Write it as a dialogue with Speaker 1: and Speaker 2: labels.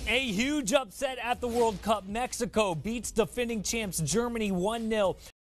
Speaker 1: A huge upset at the World Cup. Mexico beats defending champs Germany 1-0.